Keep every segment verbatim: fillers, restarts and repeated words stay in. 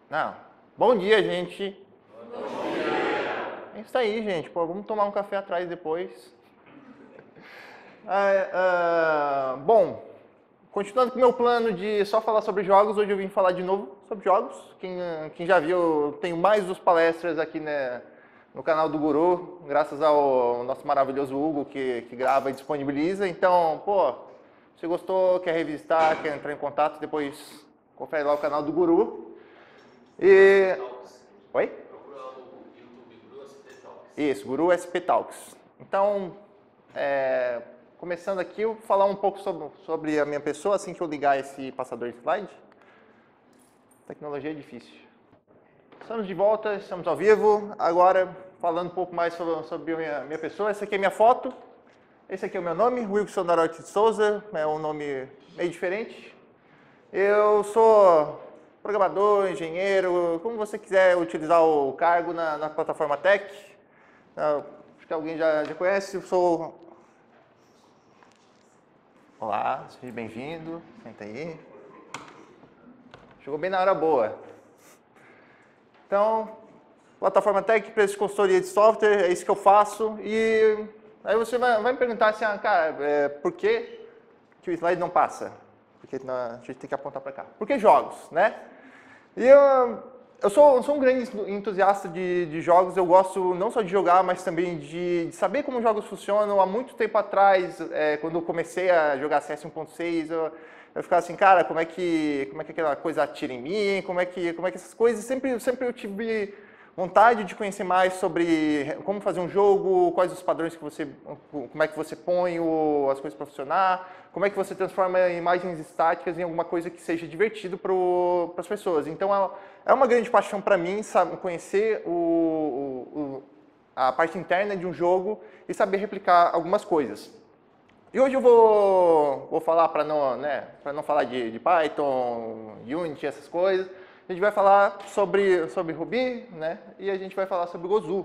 Não. Bom dia, gente. Bom dia. É isso aí, gente. Pô, vamos tomar um café atrás depois. Ah, ah, bom, continuando com o meu plano de só falar sobre jogos, hoje eu vim falar de novo sobre jogos. Quem, quem já viu, eu tenho mais dos palestras aqui, né, no canal do Guru, graças ao nosso maravilhoso Hugo que, que grava e disponibiliza. Então, pô, se gostou, quer revisitar, quer entrar em contato, depois confere lá o canal do Guru. E... Oi? Procura lá no YouTube Guru S P Talks. Isso, Guru S P Talks. Então, é, começando aqui, eu vou falar um pouco sobre, sobre a minha pessoa, assim que eu ligar esse passador de slide. Tecnologia é difícil. Estamos de volta, estamos ao vivo. Agora, falando um pouco mais sobre, sobre a minha, minha pessoa. Essa aqui é minha foto. Esse aqui é o meu nome, Wilson Narotti de Souza. É um nome meio diferente. Eu sou programador, engenheiro, como você quiser utilizar o cargo na, na plataforma Tech. Acho que alguém já, já conhece. Eu sou... Olá, seja bem-vindo. Senta aí. Chegou bem na hora boa. Então, plataforma Tech, preço de consultoria de software, é isso que eu faço. E aí você vai, vai me perguntar assim, ah, cara, é, por que, que o slide não passa? Porque a gente tem que apontar para cá. Por que jogos, né? E eu, eu, sou, eu sou um grande entusiasta de, de jogos, eu gosto não só de jogar, mas também de, de saber como jogos funcionam. Há muito tempo atrás, é, quando eu comecei a jogar C S um ponto seis, eu, eu ficava assim, cara, como é que, como é que aquela coisa atira em mim, como é que, como é que essas coisas, sempre, sempre eu tive vontade de conhecer mais sobre como fazer um jogo, quais os padrões que você, como é que você põe o, as coisas para funcionar, como é que você transforma imagens estáticas em alguma coisa que seja divertido para as pessoas. Então é, é uma grande paixão para mim, sabe, conhecer o, o, a parte interna de um jogo e saber replicar algumas coisas. E hoje eu vou, vou falar, para não, né, para não falar de, de Python, Unity, essas coisas, a gente vai falar sobre, sobre Ruby, né? E a gente vai falar sobre Gozu.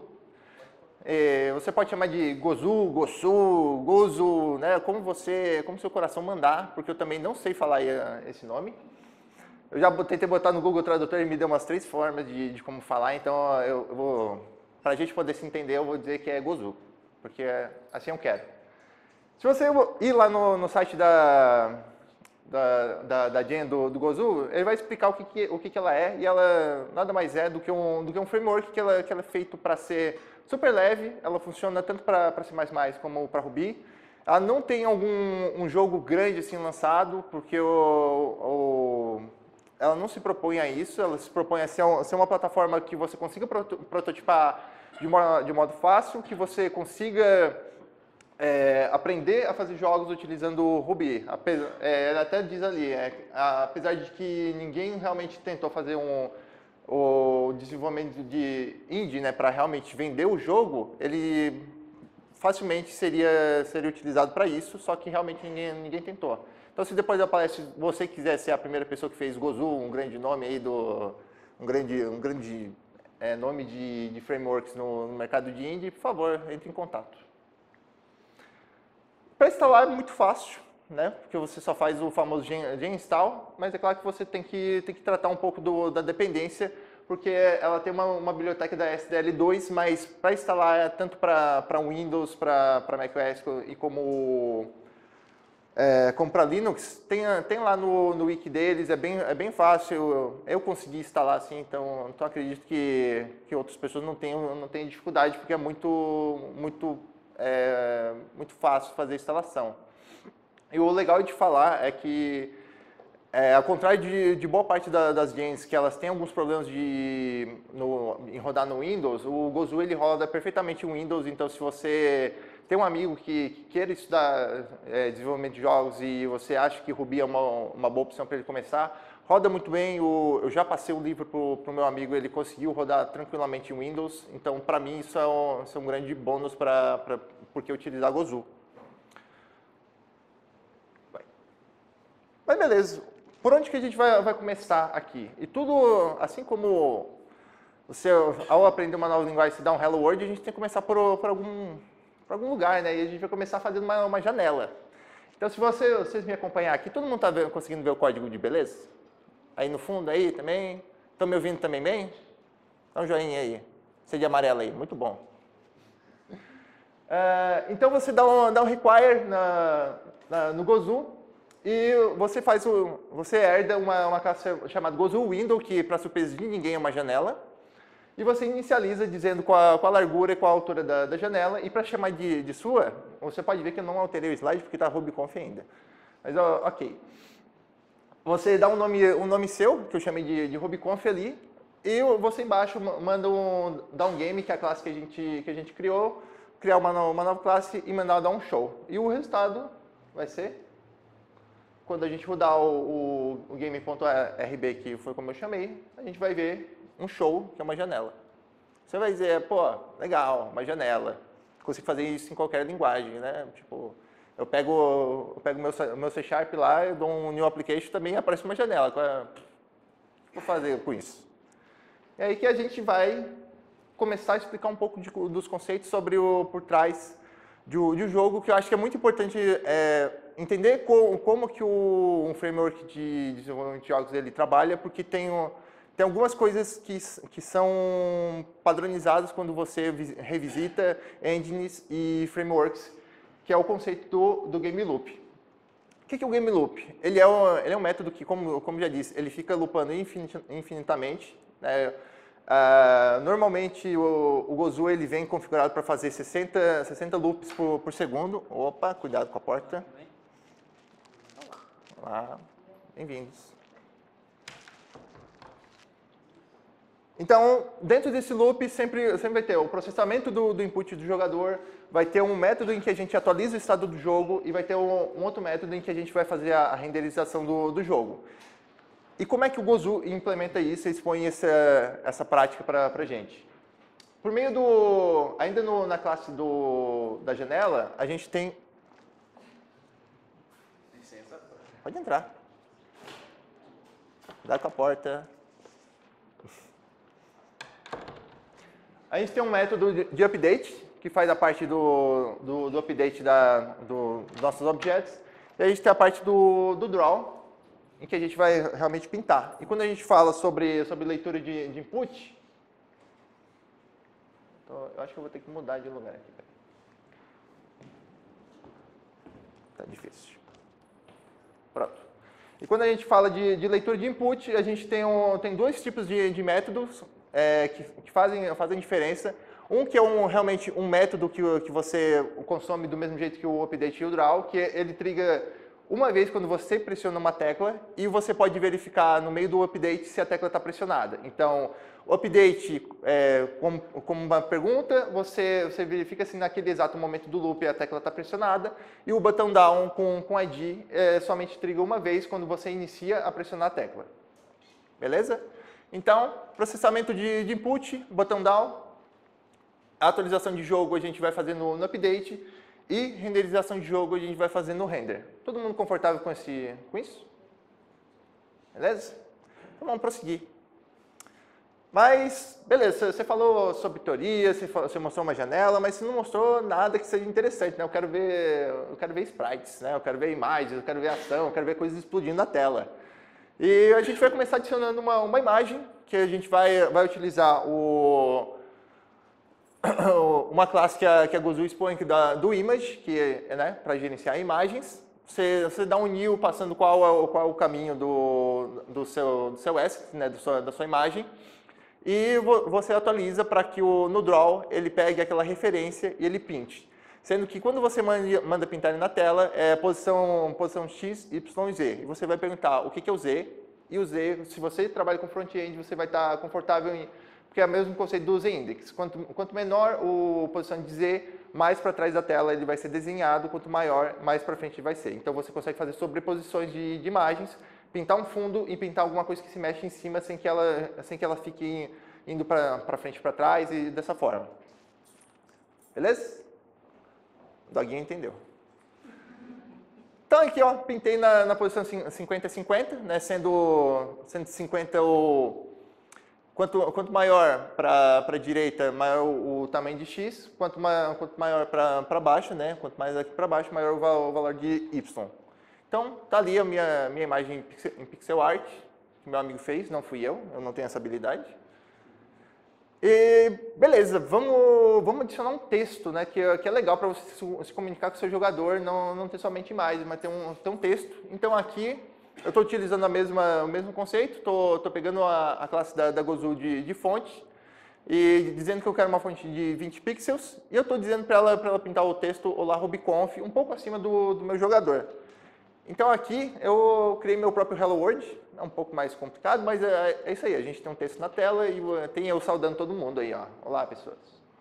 É, você pode chamar de Gozu, Gosu, Gozu, né? Como você, como seu coração mandar, porque eu também não sei falar esse nome. Eu já tentei botar no Google Tradutor e me deu umas três formas de, de como falar, então eu, eu vou, para a gente poder se entender, eu vou dizer que é Gozu, porque assim eu quero. Se você ir lá no, no site da da, da, da Jen do, do Gozu, ele vai explicar o que, que, o que, que ela é, e ela nada mais é do que um, do que um framework que ela, que ela é feito para ser super leve, ela funciona tanto para C mais mais como para Ruby. Ela não tem algum um jogo grande assim lançado, porque o, o, ela não se propõe a isso, ela se propõe a ser, um, ser uma plataforma que você consiga prototipar de, uma, de modo fácil, que você consiga É, aprender a fazer jogos utilizando o Ruby. Apesar, é, ela até diz ali, é, apesar de que ninguém realmente tentou fazer um, o desenvolvimento de indie, né, para realmente vender o jogo, ele facilmente seria, seria utilizado para isso, só que realmente ninguém, ninguém tentou. Então, se depois da palestra você quiser ser a primeira pessoa que fez Gozu, um grande nome aí do, um grande, um grande é, nome de, de frameworks no, no mercado de indie, por favor, entre em contato. Para instalar é muito fácil, né? Porque você só faz o famoso gen install, mas é claro que você tem que, tem que tratar um pouco do, da dependência, porque ela tem uma, uma biblioteca da S D L dois, mas para instalar é tanto para Windows, para macOS e como, é, como para Linux, tem, tem lá no, no wiki deles, é bem, é bem fácil, eu, eu consegui instalar assim, então, então acredito que, que outras pessoas não tenham, não tenham dificuldade, porque é muito, muito É muito fácil fazer a instalação. E o legal de falar é que, é, ao contrário de, de boa parte da, das gens, que elas têm alguns problemas de, no, em rodar no Windows, o Gozu ele roda perfeitamente no Windows, então se você tem um amigo que, que queira estudar é, desenvolvimento de jogos e você acha que Ruby é uma, uma boa opção para ele começar, roda muito bem, o, eu já passei o livro para o meu amigo, ele conseguiu rodar tranquilamente em Windows, então para mim isso é um, isso é um grande bônus para porque utilizar Gozu. Mas beleza, por onde que a gente vai, vai começar aqui? E tudo, assim como você, ao aprender uma nova linguagem, se dá um Hello World, a gente tem que começar por, por, algum, por algum lugar, né? E a gente vai começar fazendo uma, uma janela. Então se você, vocês me acompanhar aqui, todo mundo está conseguindo ver o código de beleza? Aí no fundo aí também, Estão me ouvindo também bem? Dá um joinha aí. Você de amarelo aí, muito bom. Uh, então você dá um, dá um require na, na, no Gozu e você faz o, você herda uma, uma classe chamada Gozu Window, que para surpresa de ninguém é uma janela, e você inicializa dizendo qual a, qual a largura e qual a altura da, da janela, e para chamar de, de sua, você pode ver que eu não alterei o slide porque está RubyConf ainda. Mas ó, ok. Você dá um nome, um nome seu, que eu chamei de, de RubyConf ali, e você embaixo manda um downGame, que é a classe que a gente, que a gente criou, criar uma, uma nova classe e mandar dar um show. E o resultado vai ser, quando a gente rodar o, o, o game.rb, que foi como eu chamei, a gente vai ver um show, que é uma janela. Você vai dizer, pô, legal, uma janela. Consigo fazer isso em qualquer linguagem, né? Tipo, eu pego eu pego meu, meu C Sharp lá, eu dou um new application, também aparece uma janela. O que eu vou fazer com isso? É aí que a gente vai começar a explicar um pouco de, dos conceitos sobre o por trás de, de um jogo, que eu acho que é muito importante é, entender co, como que o, um framework de desenvolvimento de jogos ele trabalha, porque tem, tem algumas coisas que, que são padronizadas quando você revisita engines e frameworks, que é o conceito do, do game loop. O que é o game loop? Ele é um, ele é um método que, como, como já disse, ele fica loopando infinit, infinitamente, né? Uh, normalmente o, o Gozu ele vem configurado para fazer sessenta, sessenta loops por, por segundo. Opa, cuidado com a porta. Olá, bem-vindos. Então, dentro desse loop sempre, sempre vai ter o processamento do, do input do jogador, vai ter um método em que a gente atualiza o estado do jogo e vai ter um, um outro método em que a gente vai fazer a, a renderização do, do jogo. E como é que o Gozu implementa isso e expõe essa, essa prática para a gente? Por meio do... Ainda no, na classe do, da janela, a gente tem... Licença. Pode entrar. Cuidado com a porta. A gente tem um método de, de update, que faz a parte do, do, do update da, do, dos nossos objetos. E a gente tem a parte do, do draw, em que a gente vai realmente pintar. E quando a gente fala sobre, sobre leitura de, de input, então, eu acho que eu vou ter que mudar de lugar aqui. Tá difícil. Pronto. E quando a gente fala de, de leitura de input, a gente tem, um, tem dois tipos de, de métodos é, que, que fazem, fazem diferença. Um que é um, realmente um método que, que você consome do mesmo jeito que o update e o draw, que ele triga uma vez quando você pressiona uma tecla e você pode verificar no meio do update se a tecla está pressionada. Então, o update, é, como, como uma pergunta, você, você verifica se naquele exato momento do loop a tecla está pressionada, e o button down com, com I D é, somente triga uma vez quando você inicia a pressionar a tecla. Beleza? Então, processamento de, de input, button down, a atualização de jogo a gente vai fazer no, no update, e renderização de jogo a gente vai fazer no render. Todo mundo confortável com, esse, com isso? Beleza? Então vamos prosseguir. Mas, beleza, você falou sobre teoria, você, falou, você mostrou uma janela, mas você não mostrou nada que seja interessante, né? Eu quero ver, eu quero ver sprites, né? Eu quero ver imagens, eu quero ver ação, eu quero ver coisas explodindo na tela. E a gente vai começar adicionando uma, uma imagem, que a gente vai, vai utilizar o... uma classe que a, que a Gozu expõe da, do image, que é, né, para gerenciar imagens. Você, você dá um new passando qual é o, qual é o caminho do, do, seu, do seu asset, né, do sua, da sua imagem. E vo, você atualiza para que o, no draw ele pegue aquela referência e ele pinte. Sendo que quando você manda, manda pintar ele na tela, é posição, posição X, Y e Z. E você vai perguntar o que, que é o Z. E o Z, se você trabalha com front-end, você vai estar confortável em... Porque é o mesmo conceito do Z-index. Quanto, quanto menor a posição de Z, mais para trás da tela ele vai ser desenhado, quanto maior, mais para frente vai ser. Então você consegue fazer sobreposições de, de imagens, pintar um fundo e pintar alguma coisa que se mexe em cima sem que ela, sem que ela fique indo para frente e para trás e dessa forma. Beleza? O Doguinho entendeu. Então aqui, ó, pintei na, na posição cinquenta a cinquenta, né, sendo, sendo cinquenta o... Quanto, quanto maior para a direita, maior o, o tamanho de X, quanto, ma, quanto maior para baixo, né? Quanto mais aqui para baixo, maior o valor, o valor de Y. Então, tá ali a minha, minha imagem em pixel, em pixel art. que meu amigo fez, não fui eu, eu não tenho essa habilidade. E beleza, vamos, vamos adicionar um texto, né, que, é, que é legal para você se, se comunicar com o seu jogador, não, não ter somente imagens, mas ter um, ter um texto. Então aqui eu estou utilizando a mesma, o mesmo conceito, estou pegando a, a classe da, da Gozu de, de fonte e dizendo que eu quero uma fonte de vinte pixels e eu estou dizendo para ela, para ela pintar o texto Olá RubyConf um pouco acima do, do meu jogador. Então aqui eu criei meu próprio Hello World, é um pouco mais complicado, mas é, é isso aí, a gente tem um texto na tela e tem eu saudando todo mundo aí, ó. Olá, pessoas.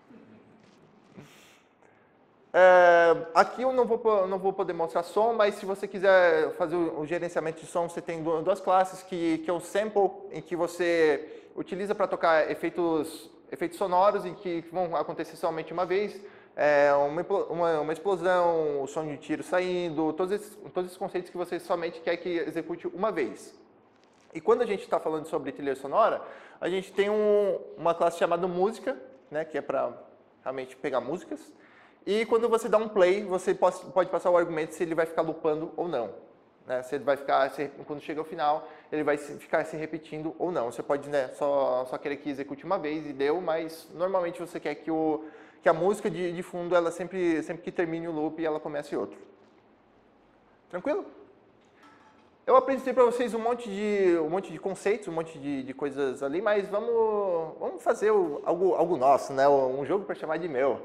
É, aqui eu não vou, não vou poder mostrar som, mas se você quiser fazer o, o gerenciamento de som, você tem duas classes, que, que é o sample, em que você utiliza para tocar efeitos, efeitos sonoros, em que vão acontecer somente uma vez, é, uma, uma, uma explosão, o som de tiro saindo, todos esses, todos esses conceitos que você somente quer que execute uma vez. E quando a gente está falando sobre trilha sonora, a gente tem um, uma classe chamada música, né, que é para realmente pegar músicas, e quando você dá um play, você pode, pode passar o argumento se ele vai ficar loopando ou não. Né, se ele vai ficar, se, quando chega ao final, ele vai se, ficar se repetindo ou não. Você pode, né, só, só querer que execute uma vez e deu, mas normalmente você quer que o que a música de, de fundo, ela sempre, sempre que termine o loop, ela comece outro. Tranquilo? Eu apresentei para vocês um monte de, um monte de conceitos, um monte de, de coisas ali, mas vamos, vamos fazer o, algo, algo nosso, né? Um jogo para chamar de meu.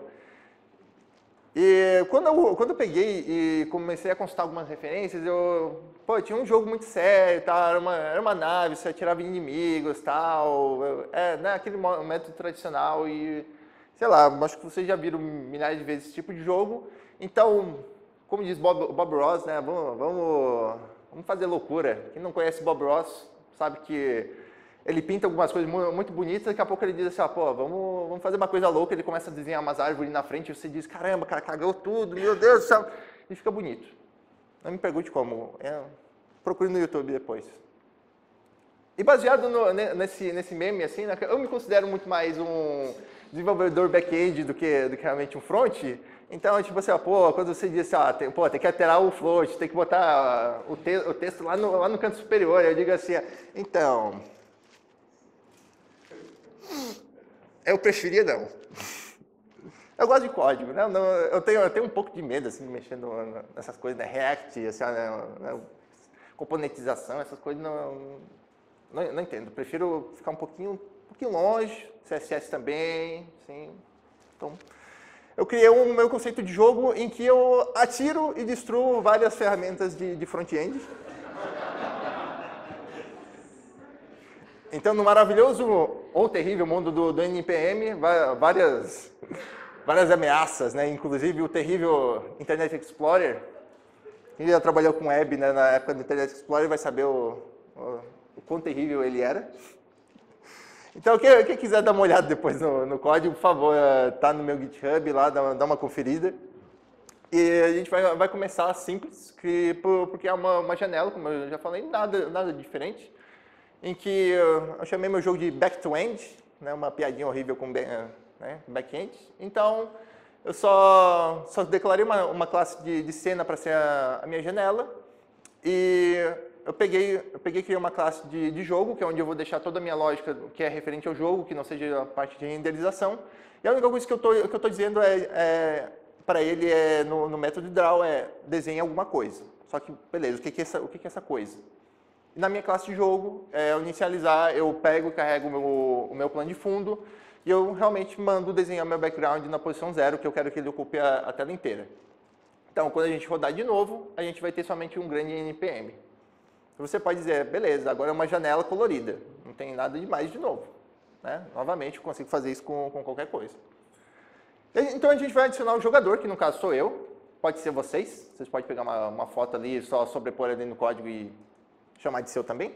E quando eu, quando eu peguei e comecei a consultar algumas referências, eu pô, tinha um jogo muito sério, tal, era, uma, era uma nave, você atirava em inimigos, tal, é, né, aquele método tradicional e sei lá, acho que vocês já viram milhares de vezes esse tipo de jogo. Então, como diz Bob, Bob Ross, né, vamos, vamos, vamos fazer loucura. Quem não conhece Bob Ross sabe que ele pinta algumas coisas muito bonitas, daqui a pouco ele diz assim, ah, pô, vamos, vamos fazer uma coisa louca, ele começa a desenhar umas árvores na frente e você diz, caramba, cara, cagou tudo, meu Deus do céu. E fica bonito. Não me pergunte como, é, procure no YouTube depois. E baseado no, nesse, nesse meme, assim, né, eu me considero muito mais um desenvolvedor back-end do que, do que realmente um front. Então, tipo assim, ó, pô, quando você diz, ah, tem, pô, tem que alterar o float, tem que botar o, te, o texto lá no, lá no canto superior, eu digo assim, então, eu preferia não. Eu gosto de código, né? Eu tenho, eu tenho um pouco de medo, assim, mexendo nessas coisas, né? React, assim, né? Componentização, essas coisas, não, não, não entendo. Eu prefiro ficar um pouquinho, um pouquinho longe, C S S também, sim. Então, eu criei um meu conceito de jogo em que eu atiro e destruo várias ferramentas de, de front-end. Então, no maravilhoso ou terrível mundo do, do N P M, várias, várias ameaças, né? Inclusive o terrível Internet Explorer. Quem já trabalhou com web, né, na época do Internet Explorer vai saber o, o, o quão terrível ele era. Então, quem, quem quiser dar uma olhada depois no, no código, por favor, tá no meu GitHub lá, dá, dá uma conferida. E a gente vai, vai começar simples, que, porque é uma, uma janela, como eu já falei, nada, nada diferente, em que eu chamei meu jogo de back-to-end, né, uma piadinha horrível com né, back-end. Então, eu só, só declarei uma, uma classe de, de cena para ser a, a minha janela, e eu peguei, eu peguei e criei uma classe de, de jogo, que é onde eu vou deixar toda a minha lógica que é referente ao jogo, que não seja a parte de renderização. E a única coisa que eu estou dizendo é, é para ele é, no, no método draw é desenhe alguma coisa. Só que, beleza, o que, que, é, essa, o que, que é essa coisa? E na minha classe de jogo, é, ao inicializar, eu pego e carrego o meu, o meu plano de fundo e eu realmente mando desenhar meu background na posição zero, que eu quero que ele ocupe a, a tela inteira. Então, quando a gente rodar de novo, a gente vai ter somente um grande N P M. Você pode dizer, beleza, agora é uma janela colorida, não tem nada demais de novo. Né? Novamente, eu consigo fazer isso com, com qualquer coisa. Então, a gente vai adicionar o jogador, que no caso sou eu, pode ser vocês, vocês podem pegar uma, uma foto ali, só sobrepor ali no código e chamar de seu também.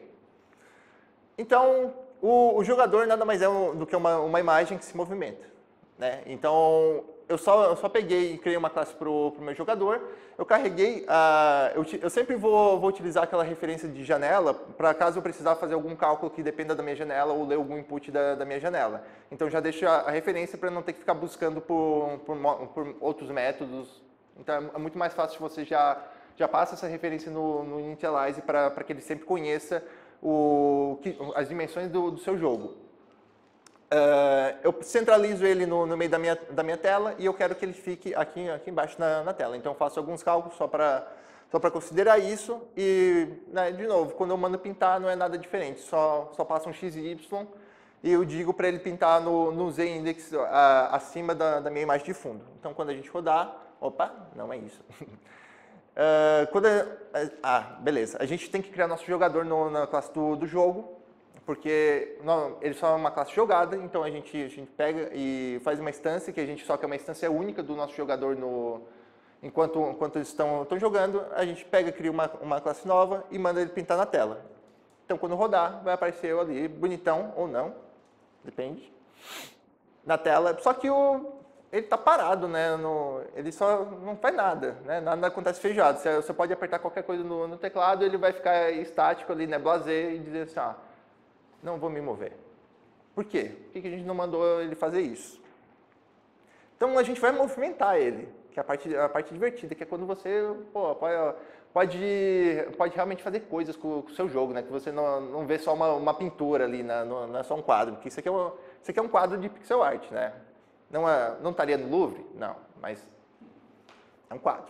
Então, o, o jogador nada mais é do que uma, uma imagem que se movimenta. Né? Então, eu só, eu só peguei e criei uma classe para o meu jogador, eu carreguei, uh, eu, eu sempre vou, vou utilizar aquela referência de janela, para caso eu precisar fazer algum cálculo que dependa da minha janela ou ler algum input da, da minha janela. Então, já deixo a, a referência para não ter que ficar buscando por, por, por outros métodos. Então, é muito mais fácil se você já... já passa essa referência no, no Initialize para que ele sempre conheça o, que, as dimensões do, do seu jogo. Uh, eu centralizo ele no, no meio da minha, da minha tela e eu quero que ele fique aqui, aqui embaixo na, na tela. Então eu faço alguns cálculos só para só para considerar isso e, né, de novo, quando eu mando pintar não é nada diferente, só, só passa um x e y e eu digo para ele pintar no, no z-index acima da, da minha imagem de fundo. Então quando a gente rodar, opa, não é isso. uh, quando a, ah, beleza, a gente tem que criar nosso jogador no, na classe do, do jogo, porque não, ele só é uma classe jogada, então a gente, a gente pega e faz uma instância, que a gente só que é uma instância única do nosso jogador no, enquanto, enquanto eles estão, estão jogando, a gente pega, cria uma, uma classe nova e manda ele pintar na tela. Então quando rodar, vai aparecer eu ali, bonitão ou não, depende, na tela, só que o, ele está parado, né? No, ele só não faz nada, né? Nada acontece feijoado. Você, você pode apertar qualquer coisa no, no teclado, ele vai ficar estático ali, né? Blasé, e dizer assim, ah, não vou me mover. Por quê? Por que a gente não mandou ele fazer isso? Então a gente vai movimentar ele, que é a parte, a parte divertida, que é quando você pô, pode, pode, pode realmente fazer coisas com, com o seu jogo, né? Que você não, não vê só uma, uma pintura ali, né? não, não é só um quadro, porque isso aqui é, uma, isso aqui é um quadro de pixel art, né? Não, é, não estaria no Louvre? Não, mas é um quadro.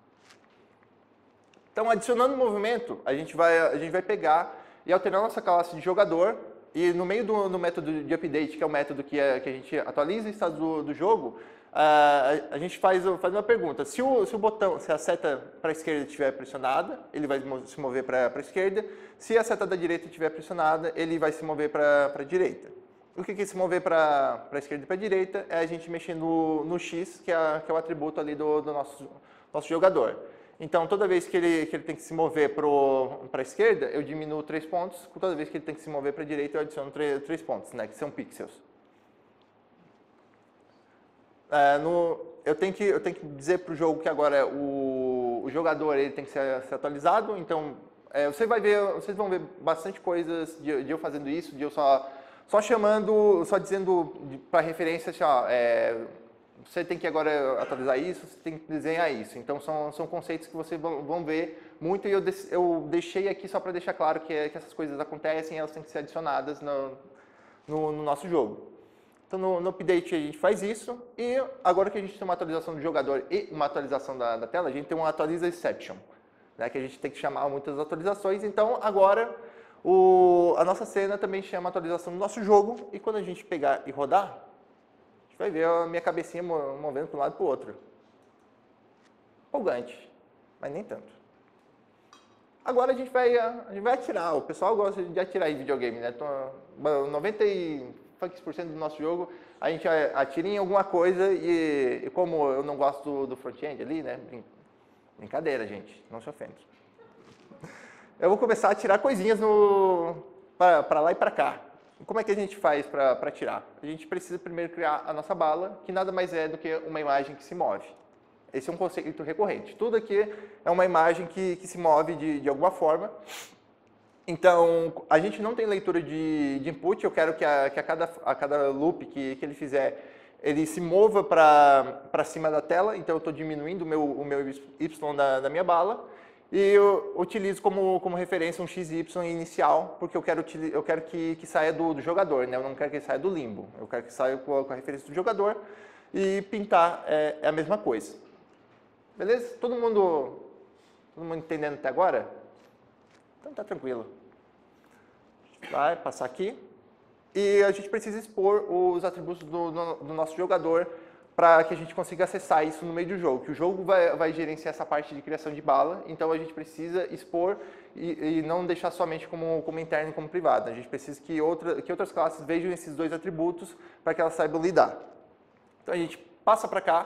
Então, adicionando movimento, a gente vai, a gente vai pegar e alterar nossa classe de jogador, e no meio do, do método de update, que é o método que, é, que a gente atualiza o estado do, do jogo, uh, a, a gente faz, faz uma pergunta. Se o, se o botão, se a seta para a esquerda estiver pressionada, ele vai se mover para a esquerda. Se a seta da direita estiver pressionada, ele vai se mover para a direita. O que é se mover para a esquerda e para a direita? É a gente mexer no, no X, que é, que é o atributo ali do, do nosso, nosso jogador. Então, toda vez que ele, que ele tem que se mover para a esquerda, eu diminuo três pontos. Toda vez que ele tem que se mover para a direita, eu adiciono três pontos, né, que são pixels. É, no, eu, tenho que, eu tenho que dizer para o jogo que agora o, o jogador ele tem que ser, ser atualizado. Então, é, você vai ver, vocês vão ver bastante coisas de, de eu fazendo isso, de eu só... Só chamando, só dizendo para referência, assim, ó, é, você tem que agora atualizar isso, você tem que desenhar isso. Então, são, são conceitos que vocês vão, vão ver muito e eu, de, eu deixei aqui só para deixar claro que, que essas coisas acontecem e elas têm que ser adicionadas no, no, no nosso jogo. Então, no, no update a gente faz isso e agora que a gente tem uma atualização do jogador e uma atualização da, da tela, a gente tem uma atualiza exception, né, que a gente tem que chamar muitas atualizações. Então, agora... O, a nossa cena também chama atualização do nosso jogo e quando a gente pegar e rodar, a gente vai ver a minha cabecinha movendo para um lado e para o outro. Empolgante, mas nem tanto. Agora a gente vai, a gente vai atirar, o pessoal gosta de atirar em videogame, né? Então, noventa por cento do nosso jogo a gente atira em alguma coisa e, e como eu não gosto do, do front-end ali, né? Brincadeira, gente, não se ofenda. Eu vou começar a tirar coisinhas para lá e para cá. Como é que a gente faz para tirar? A gente precisa primeiro criar a nossa bala, que nada mais é do que uma imagem que se move. Esse é um conceito recorrente. Tudo aqui é uma imagem que, que se move de, de alguma forma. Então, a gente não tem leitura de, de input. Eu quero que a, que a, cada, a cada loop que, que ele fizer, ele se mova para cima da tela. Então, eu estou diminuindo o meu, o meu Y da, da minha bala. E eu utilizo como, como referência um x y inicial, porque eu quero, eu quero que, que saia do, do jogador, né? Eu não quero que ele saia do limbo. Eu quero que saia com a, com a referência do jogador e pintar é, é a mesma coisa. Beleza? Todo mundo, todo mundo entendendo até agora? Então tá tranquilo. Vai passar aqui. E a gente precisa expor os atributos do, do, do nosso jogador para que a gente consiga acessar isso no meio do jogo, que o jogo vai, vai gerenciar essa parte de criação de bala, então a gente precisa expor e, e não deixar somente como, como interno e como privado. A gente precisa que, outra, que outras classes vejam esses dois atributos para que elas saibam lidar. Então a gente passa para cá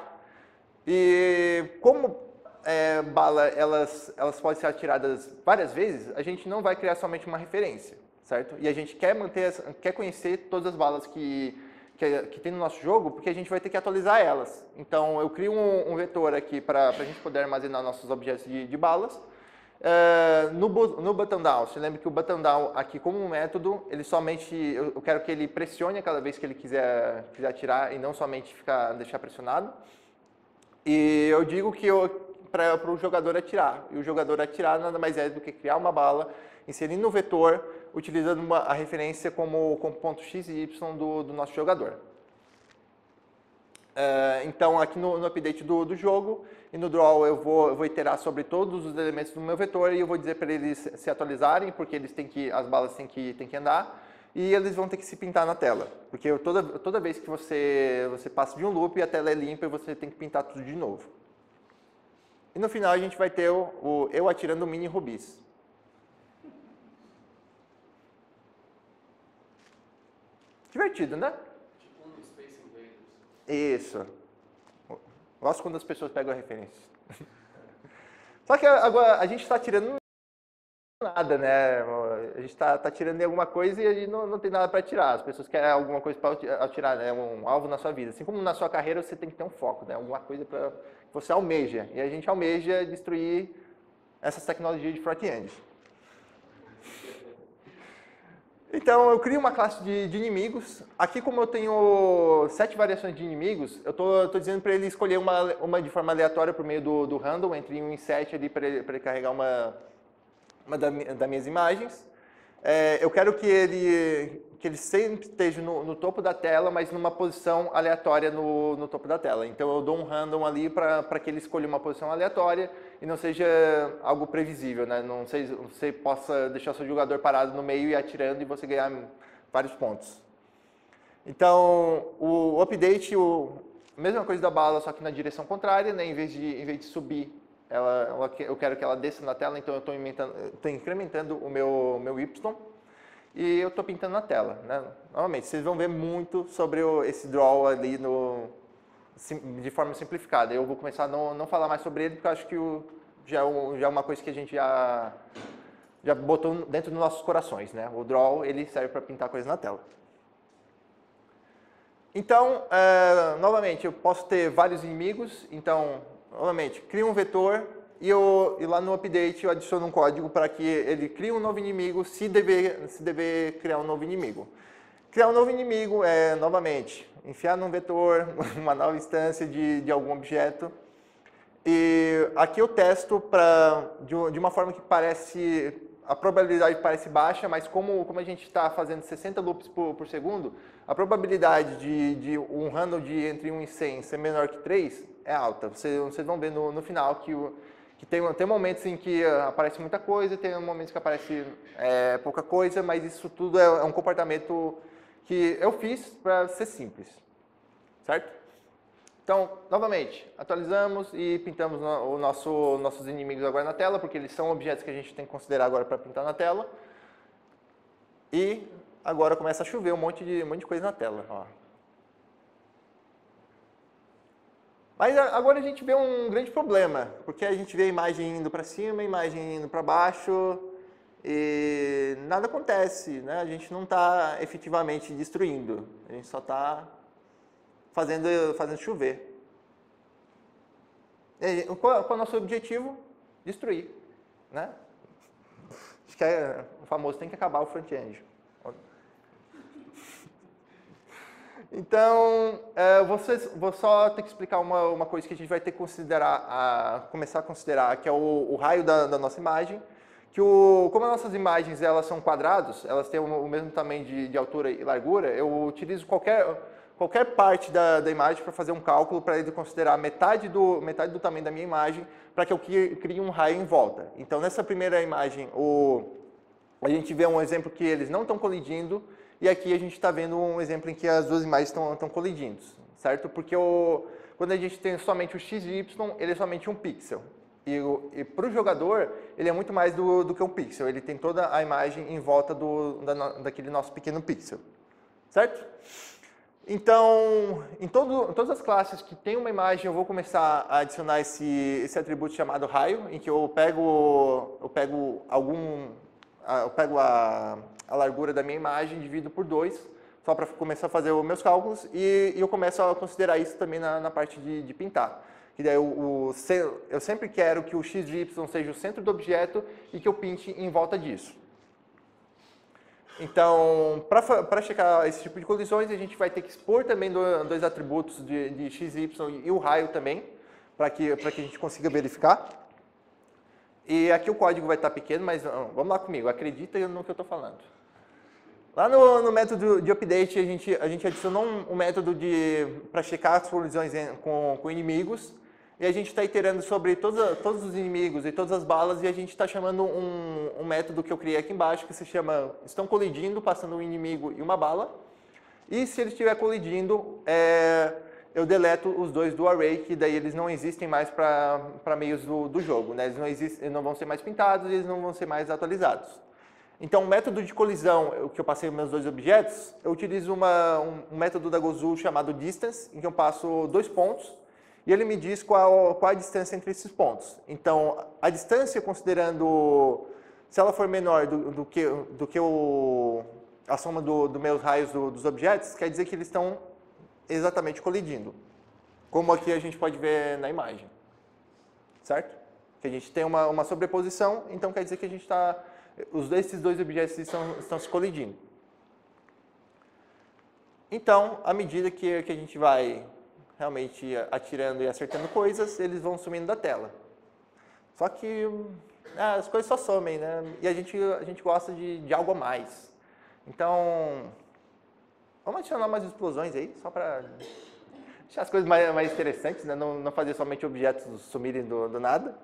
e como é, bala elas, elas podem ser atiradas várias vezes, a gente não vai criar somente uma referência, certo? E a gente quer, manter, quer conhecer todas as balas que Que, que tem no nosso jogo, porque a gente vai ter que atualizar elas. Então, eu crio um, um vetor aqui para a gente poder armazenar nossos objetos de, de balas. Uh, no, no button down, você lembra que o button down aqui como um método, ele somente, eu, eu quero que ele pressione cada vez que ele quiser, quiser atirar e não somente ficar, deixar pressionado. E eu digo que para o jogador atirar. E o jogador atirar nada mais é do que criar uma bala inserindo o vetor, utilizando uma, a referência como, como ponto x e y do, do nosso jogador. Uh, então, aqui no, no update do, do jogo e no draw eu vou, eu vou iterar sobre todos os elementos do meu vetor e eu vou dizer para eles se atualizarem, porque eles têm que, as balas têm que, têm que andar, e eles vão ter que se pintar na tela. Porque eu, toda, toda vez que você, você passa de um loop, a tela é limpa e você tem que pintar tudo de novo. E no final a gente vai ter o, o eu atirando mini rubis. Divertido, né? Isso. Gosto quando as pessoas pegam a referência. Só que agora a gente está tirando nada, né? A gente está tá tirando alguma coisa e a gente não, não tem nada para tirar. As pessoas querem alguma coisa para atirar, né? Um alvo na sua vida. Assim como na sua carreira você tem que ter um foco, né? Alguma coisa para que você almeja. E a gente almeja destruir essas tecnologias de front-end. Então, eu crio uma classe de, de inimigos. Aqui, como eu tenho sete variações de inimigos, eu estou dizendo para ele escolher uma, uma de forma aleatória por meio do, do random, entre um e sete, ali, para ele, ele carregar uma, uma da, das minhas imagens. É, eu quero que ele, que ele sempre esteja no, no topo da tela, mas numa posição aleatória no, no topo da tela. Então, eu dou um random ali para que ele escolha uma posição aleatória e não seja algo previsível, né? Não sei, você possa deixar seu jogador parado no meio e atirando e você ganhar vários pontos. Então, o update, o, a mesma coisa da bala, só que na direção contrária, né? Em vez de, em vez de subir, ela, ela, eu quero que ela desça na tela, então eu estou incrementando o meu, meu Y e eu estou pintando na tela, né? Novamente, vocês vão ver muito sobre o, esse draw ali no... de forma simplificada. Eu vou começar a não, não falar mais sobre ele, porque eu acho que o, já, é já é uma coisa que a gente já, já botou dentro dos nossos corações, né? O draw, ele serve para pintar coisas na tela. Então, é, novamente, eu posso ter vários inimigos. Então, novamente, crio um vetor e, eu, e lá no update eu adiciono um código para que ele crie um novo inimigo se dever, se dever criar um novo inimigo. Criar um novo inimigo é, novamente, enfiar num vetor, uma nova instância de, de algum objeto. E aqui eu testo pra, de, de uma forma que parece, a probabilidade parece baixa, mas como, como a gente está fazendo sessenta loops por, por segundo, a probabilidade de, de um random de entre um e cem ser menor que três é alta. Vocês, vocês vão ver no, no final que, o, que tem, tem momentos em que aparece muita coisa, tem momentos que aparece é, pouca coisa, mas isso tudo é, é um comportamento que eu fiz para ser simples, certo? Então, novamente, atualizamos e pintamos o nosso, nossos inimigos agora na tela, porque eles são objetos que a gente tem que considerar agora para pintar na tela. E agora começa a chover um monte de, um monte de coisa na tela. Ó. Mas agora a gente vê um grande problema, porque a gente vê a imagem indo para cima, a imagem indo para baixo, e nada acontece, né? A gente não está efetivamente destruindo, a gente só está fazendo, fazendo chover. E qual, qual é o nosso objetivo? Destruir, né? Acho que é o famoso, tem que acabar o front-end. Então, é, vocês, vou só ter que explicar uma, uma coisa que a gente vai ter que considerar, a, começar a considerar, que é o, o raio da, da nossa imagem. Que o, como as nossas imagens elas são quadrados, elas têm o, o mesmo tamanho de, de altura e largura, eu utilizo qualquer, qualquer parte da, da imagem para fazer um cálculo para ele considerar metade do, metade do tamanho da minha imagem para que eu crie um raio em volta. Então, nessa primeira imagem, o, a gente vê um exemplo que eles não estão colidindo e aqui a gente está vendo um exemplo em que as duas imagens estão, estão colidindo, certo? Porque o, quando a gente tem somente o x e y, ele é somente um pixel. E, e para o jogador, ele é muito mais do, do que um pixel. Ele tem toda a imagem em volta do, da, daquele nosso pequeno pixel. Certo? Então, em, todo, em todas as classes que tem uma imagem, eu vou começar a adicionar esse, esse atributo chamado raio, em que eu pego, eu pego, algum, eu pego a, a largura da minha imagem, divido por dois, só para começar a fazer os meus cálculos, e, e eu começo a considerar isso também na, na parte de, de pintar. Que daí o, o, eu sempre quero que o x e y seja o centro do objeto e que eu pinte em volta disso. Então, para checar esse tipo de colisões, a gente vai ter que expor também do, dois atributos de, de x e y e o raio também, para que, para que a gente consiga verificar. E aqui o código vai estar pequeno, mas vamos lá comigo, acredita no que eu estou falando. Lá no, no método de update, a gente, a gente adicionou um, um método para checar as colisões com, com inimigos, e a gente está iterando sobre todos, todos os inimigos e todas as balas, e a gente está chamando um, um método que eu criei aqui embaixo, que se chama estão colidindo, passando um inimigo e uma bala, e se ele estiver colidindo, é, eu deleto os dois do array, que daí eles não existem mais para meios do, do jogo, né? Eles não, existem, eles não vão ser mais pintados, eles não vão ser mais atualizados. Então, o método de colisão, o que eu passei meus dois objetos, eu utilizo uma, um, um método da Gozu chamado distance, em que eu passo dois pontos, e ele me diz qual, qual a distância entre esses pontos. Então, a distância, considerando, se ela for menor do, do que, do que o, a soma dos do meus raios do, dos objetos, quer dizer que eles estão exatamente colidindo, como aqui a gente pode ver na imagem, certo? Que a gente tem uma, uma sobreposição, então quer dizer que a gente está... Os, esses dois objetos estão, estão se colidindo. Então, à medida que, que a gente vai realmente atirando e acertando coisas, eles vão sumindo da tela. Só que ah, as coisas só somem, né? E a gente, a gente gosta de, de algo a mais. Então, vamos adicionar umas explosões aí, só para deixar as coisas mais, mais interessantes, né? Não, não fazer somente objetos sumirem do, do nada.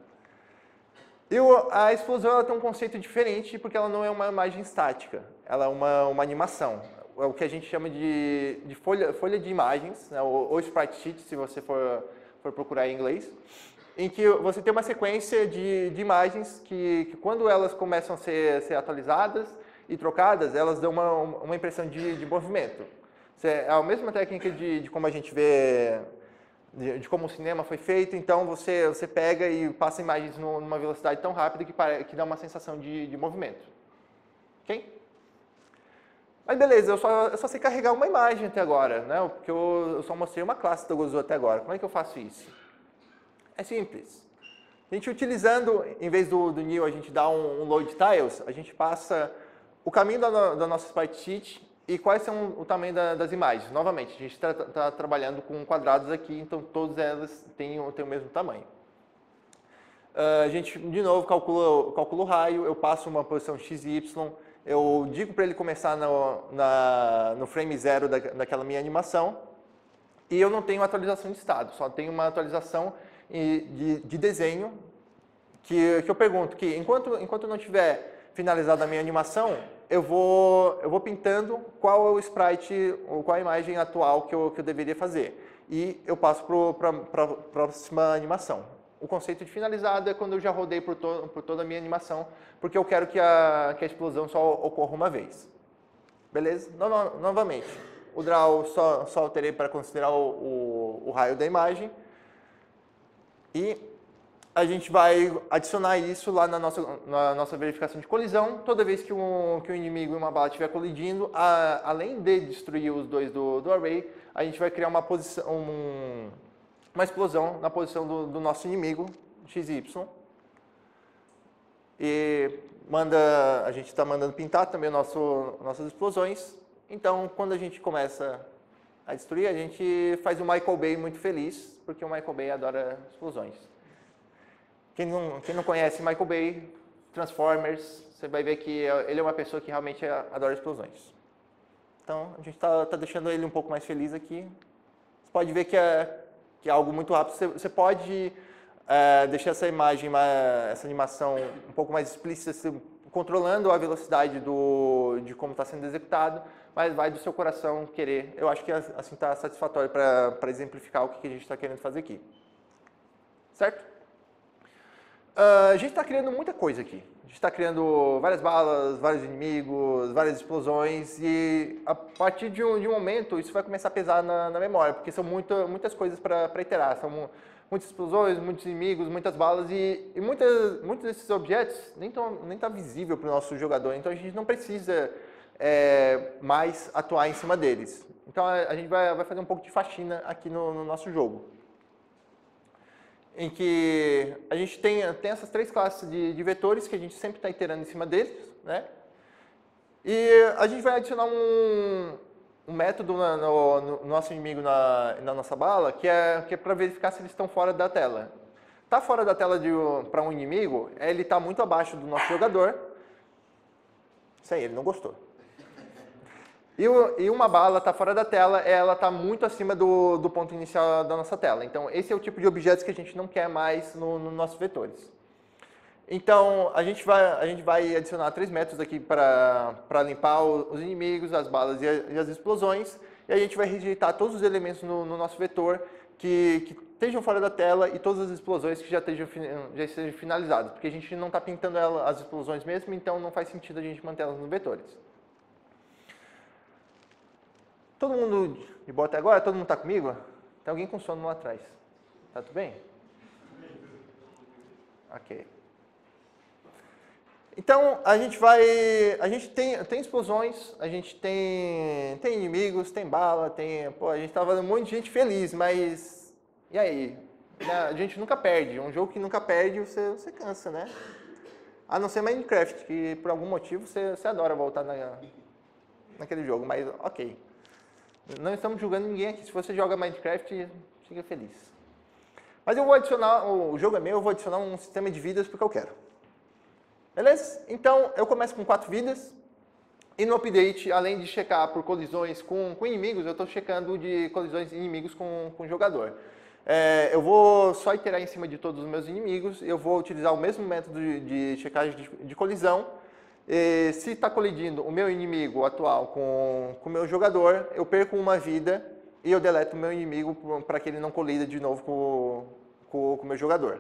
E a explosão ela tem um conceito diferente porque ela não é uma imagem estática, ela é uma, uma animação. É o que a gente chama de, de folha, folha de imagens, né, ou, ou sprite sheet, se você for, for procurar em inglês, em que você tem uma sequência de, de imagens que, que, quando elas começam a ser, ser atualizadas e trocadas, elas dão uma, uma impressão de, de movimento. É a mesma técnica de, de como a gente vê... De, de como o cinema foi feito, então você, você pega e passa imagens no, numa velocidade tão rápida que, para, que dá uma sensação de, de movimento. Ok? Mas beleza, eu só, eu só sei carregar uma imagem até agora, né? Porque eu, eu só mostrei uma classe da Gozu até agora. Como é que eu faço isso? É simples. A gente utilizando, em vez do, do new, a gente dá um, um load tiles, a gente passa o caminho da, da nossa sprite sheet e quais são o tamanho da, das imagens. Novamente, a gente está tá trabalhando com quadrados aqui, então todas elas têm, têm o mesmo tamanho. Uh, a gente, de novo, calcula, calcula o raio, eu passo uma posição x e y, eu digo para ele começar no, na, no frame zero da, daquela minha animação, e eu não tenho atualização de estado, só tenho uma atualização de, de desenho, que, que eu pergunto que enquanto, enquanto eu não tiver finalizado a minha animação, eu vou, eu vou pintando qual é o sprite, ou qual é a imagem atual que eu, que eu deveria fazer. E eu passo para a próxima animação. O conceito de finalizado é quando eu já rodei por, to, por toda a minha animação, porque eu quero que a, que a explosão só ocorra uma vez. Beleza? No, no, novamente, o draw só, só alterei para considerar o, o, o raio da imagem. E a gente vai adicionar isso lá na nossa, na nossa verificação de colisão. Toda vez que um, que um inimigo e uma bala estiver colidindo, a, além de destruir os dois do, do array, a gente vai criar uma, posição, um, uma explosão na posição do, do nosso inimigo, x e y. E manda, a gente está mandando pintar também nosso, nossas explosões. Então, quando a gente começa a destruir, a gente faz o Michael Bay muito feliz, porque o Michael Bay adora explosões. Quem não, quem não conhece Michael Bay, Transformers, você vai ver que ele é uma pessoa que realmente adora explosões. Então, a gente está tá deixando ele um pouco mais feliz aqui. Você pode ver que é, que é algo muito rápido. Você, você pode é, deixar essa imagem, essa animação um pouco mais explícita, controlando a velocidade do, de como está sendo executado, mas vai do seu coração querer. Eu acho que assim está satisfatório para exemplificar o que a gente está querendo fazer aqui. Certo? Uh, a gente está criando muita coisa aqui. A gente está criando várias balas, vários inimigos, várias explosões e a partir de um, de um momento isso vai começar a pesar na, na memória, porque são muita, muitas coisas para iterar. São muitas explosões, muitos inimigos, muitas balas e, e muitas, muitos desses objetos nem estão nem tá visível para o nosso jogador, então a gente não precisa é, mais atuar em cima deles. Então a, a gente vai, vai fazer um pouco de faxina aqui no, no nosso jogo, em que a gente tem, tem essas três classes de, de vetores que a gente sempre está iterando em cima deles, né? E a gente vai adicionar um, um método na, no, no nosso inimigo na, na nossa bala, que é, que é para verificar se eles estão fora da tela. tá fora da tela para um inimigo, ele está muito abaixo do nosso jogador. Isso aí, ele não gostou. E, o, e uma bala está fora da tela, ela está muito acima do, do ponto inicial da nossa tela. Então, esse é o tipo de objetos que a gente não quer mais nos no nossos vetores. Então, a gente vai, a gente vai adicionar três métodos aqui para limpar os inimigos, as balas e, a, e as explosões. E a gente vai rejeitar todos os elementos no, no nosso vetor que, que estejam fora da tela e todas as explosões que já estejam, já estejam finalizadas. Porque a gente não está pintando ela, as explosões mesmo, então não faz sentido a gente manter elas nos vetores. Todo mundo de boa até agora? Todo mundo está comigo? Tem alguém com sono lá atrás. Tá tudo bem? Ok. Então, a gente vai... A gente tem, tem explosões, a gente tem, tem inimigos, tem bala, tem... Pô, a gente estava vendo um monte de gente feliz, mas... E aí? A gente nunca perde. Um jogo que nunca perde, você, você cansa, né? A não ser Minecraft, que por algum motivo você, você adora voltar na, naquele jogo, mas ok. Não estamos julgando ninguém aqui. Se você joga Minecraft, fica feliz. Mas eu vou adicionar, o jogo é meu, eu vou adicionar um sistema de vidas porque eu quero. Beleza? Então, eu começo com quatro vidas. E no update, além de checar por colisões com, com inimigos, eu estou checando de colisões inimigos com, com o jogador. É, eu vou só iterar em cima de todos os meus inimigos. Eu vou utilizar o mesmo método de, de checagem de, de colisão. E se está colidindo o meu inimigo atual com o meu jogador, eu perco uma vida e eu deleto o meu inimigo para que ele não colida de novo com, com, com o meu jogador.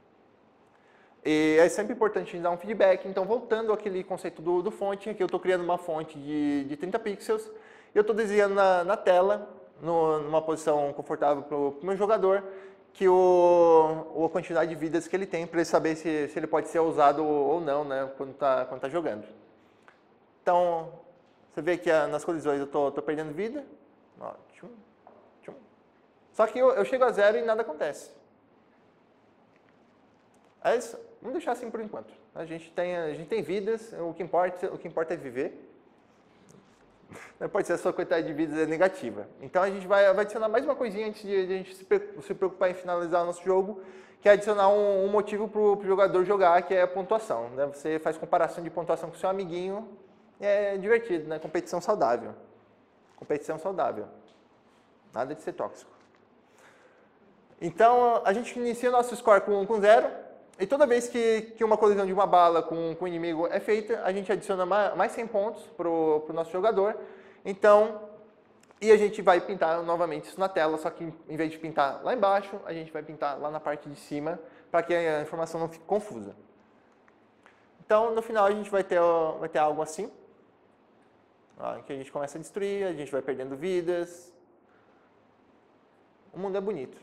E é sempre importante a gente dar um feedback. Então, voltando àquele conceito do, do fonte, aqui eu estou criando uma fonte de, de trinta pixels e eu estou desenhando na, na tela, no, numa posição confortável para o meu jogador, que o, a quantidade de vidas que ele tem para ele saber se, se ele pode ser usado ou não, né, quando está quando tá jogando. Então, você vê que nas colisões eu estou perdendo vida. Ó, tchum, tchum. Só que eu, eu chego a zero e nada acontece. É isso. Vamos deixar assim por enquanto. A gente tem, a gente tem vidas, o que importa, o que importa é viver. Não pode ser a sua quantidade de vidas é negativa. Então a gente vai, vai adicionar mais uma coisinha antes de, de a gente se, se preocupar em finalizar o nosso jogo, que é adicionar um, um motivo para o jogador jogar, que é a pontuação. Né? Você faz comparação de pontuação com seu amiguinho, é divertido, né? Competição saudável. Competição saudável. Nada de ser tóxico. Então a gente inicia o nosso score com, com zero, e toda vez que, que uma colisão de uma bala com, com o inimigo é feita, a gente adiciona mais, mais cem pontos para o nosso jogador. Então, e a gente vai pintar novamente isso na tela, só que em vez de pintar lá embaixo, a gente vai pintar lá na parte de cima, para que a informação não fique confusa. Então, no final, a gente vai ter, vai ter algo assim, ó, que a gente começa a destruir, a gente vai perdendo vidas. O mundo é bonito.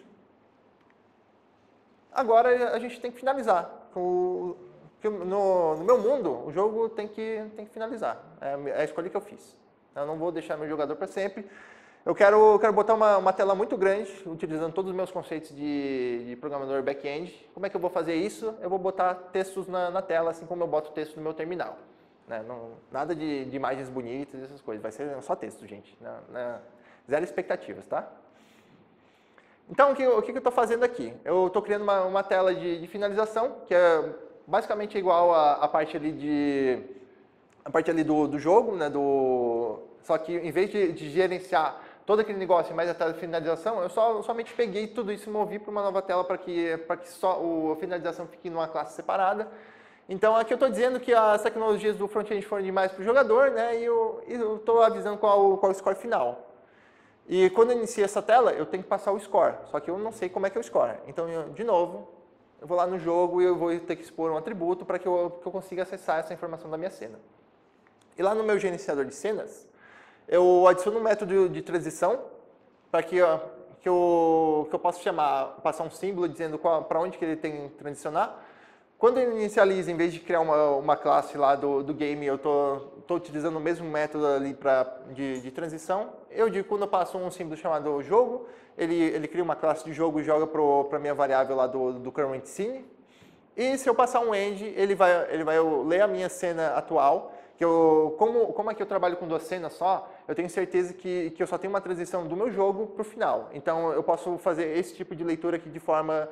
Agora a gente tem que finalizar. O, no, no meu mundo, o jogo tem que, tem que finalizar. É a escolha que eu fiz. Eu não vou deixar meu jogador para sempre. Eu quero, eu quero botar uma, uma tela muito grande, utilizando todos os meus conceitos de, de programador back-end. Como é que eu vou fazer isso? Eu vou botar textos na, na tela, assim como eu boto texto no meu terminal. Né? Não, nada de, de imagens bonitas, essas coisas. Vai ser só texto, gente. Não, não, zero expectativas, tá? Então, o que, o que eu estou fazendo aqui? Eu estou criando uma, uma tela de, de finalização, que é basicamente igual a, a parte ali, de, a parte ali do, do jogo, né? Do, só que em vez de, de gerenciar todo aquele negócio mais a tela de finalização, eu só, somente peguei tudo isso e movi para uma nova tela para que, para que só o, a finalização fique numa classe separada. Então, aqui eu estou dizendo que as tecnologias do front-end foram demais para o jogador, né? E eu estou avisando qual, qual é o score final. E quando eu inicio essa tela, eu tenho que passar o score, só que eu não sei como é que é o score. Então, eu, de novo, eu vou lá no jogo e eu vou ter que expor um atributo para que eu, que eu consiga acessar essa informação da minha cena. E lá no meu gerenciador de cenas, eu adiciono um método de transição para que, que, eu, que eu possa chamar, passar um símbolo dizendo para onde que ele tem que transicionar. Quando eu inicializo, em vez de criar uma, uma classe lá do, do game, eu estou utilizando o mesmo método ali pra, de, de transição. Eu digo, quando eu passo um símbolo chamado jogo, ele, ele cria uma classe de jogo e joga para a minha variável lá do, do current scene. E se eu passar um end, ele vai, ele vai ler a minha cena atual. Que eu, como, como aqui eu trabalho com duas cenas só, eu tenho certeza que, que eu só tenho uma transição do meu jogo para o final. Então eu posso fazer esse tipo de leitura aqui de forma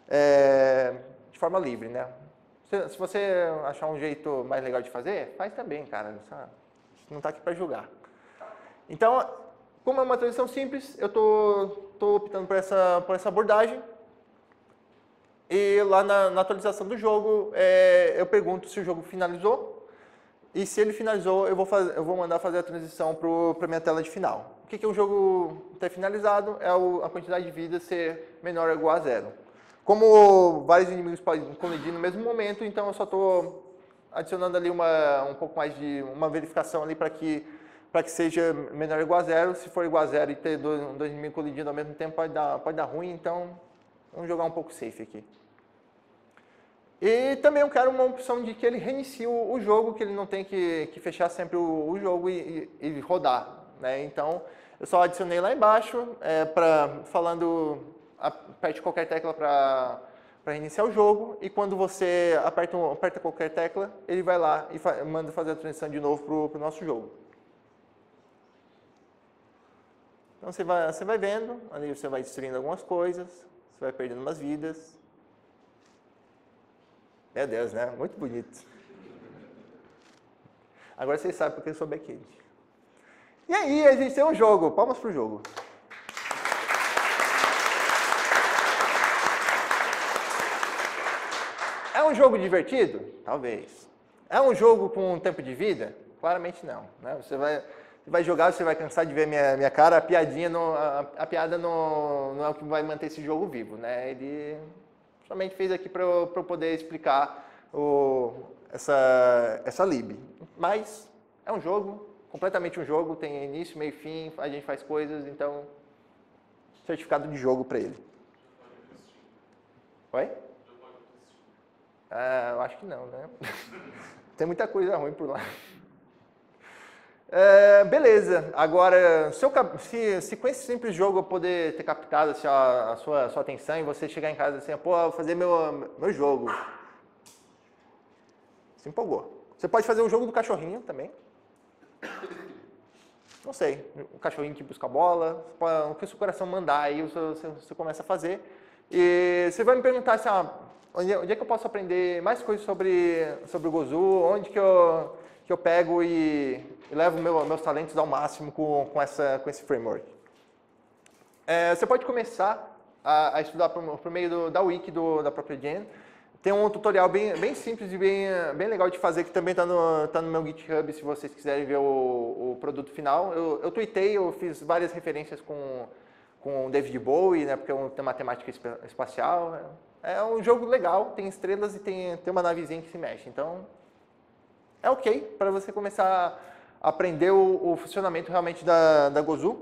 é, de forma livre, né? Se, se você achar um jeito mais legal de fazer, faz também, cara. Não está aqui para julgar. Então, como é uma transição simples, eu tô, tô optando por essa, por essa abordagem. E lá na, na atualização do jogo, é, eu pergunto se o jogo finalizou. E se ele finalizou, eu vou, faz, eu vou mandar fazer a transição para a minha tela de final. O que, que é um jogo ter finalizado? É o, a quantidade de vida ser menor ou igual a zero. Como vários inimigos podem colidir no mesmo momento, então eu só estou adicionando ali uma, um pouco mais de uma verificação ali para que, para que seja menor ou igual a zero. Se for igual a zero e ter dois, dois inimigos colidindo ao mesmo tempo, pode dar, pode dar ruim, então vamos jogar um pouco safe aqui. E também eu quero uma opção de que ele reinicie o, o jogo, que ele não tem que, que fechar sempre o, o jogo e, e, e rodar, né? Então, eu só adicionei lá embaixo, é, pra, falando, aperte qualquer tecla para reiniciar o jogo, e quando você aperta, aperta qualquer tecla, ele vai lá e fa manda fazer a transição de novo para o nosso jogo. Então, você vai, você vai vendo, ali você vai destruindo algumas coisas, você vai perdendo umas vidas. Meu Deus, né? Muito bonito. Agora vocês sabem porque eu sou back-end. E aí, a gente tem um jogo. Palmas pro jogo. É um jogo divertido? Talvez. É um jogo com tempo de vida? Claramente não. Né? Você, vai, você vai jogar, você vai cansar de ver minha, minha cara. A piadinha, no, a, a piada no, não é o que vai manter esse jogo vivo. Né? Ele... somente fez aqui para eu, eu poder explicar o, essa, essa lib. Mas é um jogo, completamente um jogo, tem início, meio e fim, a gente faz coisas, então certificado de jogo para ele. Oi? Ah, eu acho que não, né? Tem muita coisa ruim por lá. É, beleza, agora, se, eu, se, se com esse simples jogo eu poder ter captado assim, a, a sua, a sua atenção e você chegar em casa assim, pô, vou fazer meu, meu jogo. Se empolgou. Você pode fazer o jogo do cachorrinho também. Não sei, o cachorrinho que busca a bola, o que o seu coração mandar aí, você, você começa a fazer. E você vai me perguntar assim, ah, onde, onde é que eu posso aprender mais coisas sobre, sobre o Gozu, onde que eu... que eu pego e, e levo meu, meus talentos ao máximo com, com, essa, com esse framework. É, você pode começar a, a estudar por, por meio do, da wiki do, da própria Gen. Tem um tutorial bem, bem simples e bem, bem legal de fazer, que também está no, tá no meu GitHub, se vocês quiserem ver o, o produto final. Eu, eu tuitei, eu fiz várias referências com, com o David Bowie, né, porque é uma matemática espacial. É um jogo legal, tem estrelas e tem, tem uma navezinha que se mexe. Então, é ok para você começar a aprender o, o funcionamento realmente da, da Gozu.